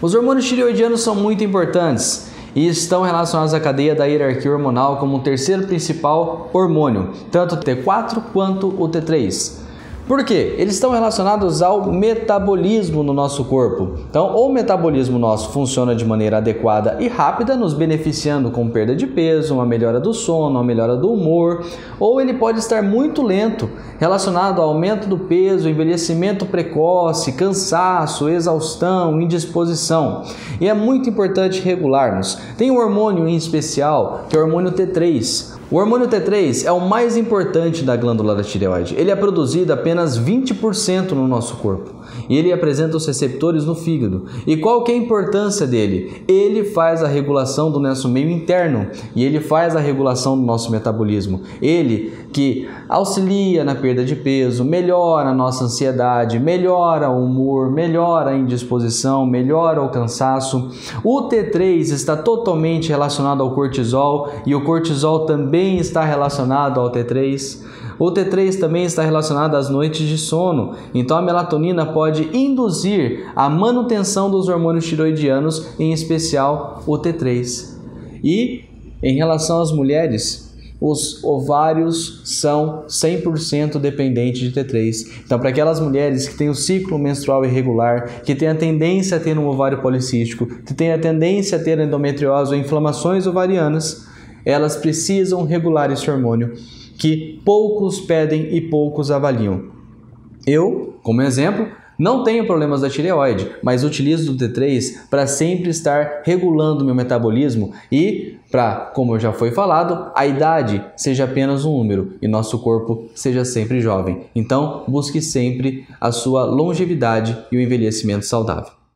Os hormônios tireoidianos são muito importantes e estão relacionados à cadeia da hierarquia hormonal como o terceiro principal hormônio, tanto o T4 quanto o T3. Por quê? Eles estão relacionados ao metabolismo no nosso corpo. Então, ou o metabolismo nosso funciona de maneira adequada e rápida, nos beneficiando com perda de peso, uma melhora do sono, uma melhora do humor, ou ele pode estar muito lento, relacionado ao aumento do peso, envelhecimento precoce, cansaço, exaustão, indisposição. E é muito importante regularmos. Tem um hormônio em especial, que é o hormônio T3. O hormônio T3 é o mais importante da glândula da tireoide. Ele é produzido apenas 20% no nosso corpo e ele apresenta os receptores no fígado. E qual que é a importância dele? Ele faz a regulação do nosso meio interno e ele faz a regulação do nosso metabolismo. Ele que auxilia na perda de peso, melhora a nossa ansiedade, melhora o humor, melhora a indisposição, melhora o cansaço. O T3 está totalmente relacionado ao cortisol e o cortisol também está relacionado ao T3. O T3 também está relacionado às noites de sono, então a melatonina pode induzir a manutenção dos hormônios tireoidianos, em especial o T3. E em relação às mulheres, os ovários são 100% dependentes de T3. Então, para aquelas mulheres que têm o ciclo menstrual irregular, que têm a tendência a ter um ovário policístico, que têm a tendência a ter endometriose ou inflamações ovarianas, elas precisam regular esse hormônio, que poucos pedem e poucos avaliam. Eu, como exemplo, não tenho problemas da tireoide, mas utilizo o T3 para sempre estar regulando meu metabolismo e para, como já foi falado, a idade seja apenas um número e nosso corpo seja sempre jovem. Então, busque sempre a sua longevidade e o envelhecimento saudável.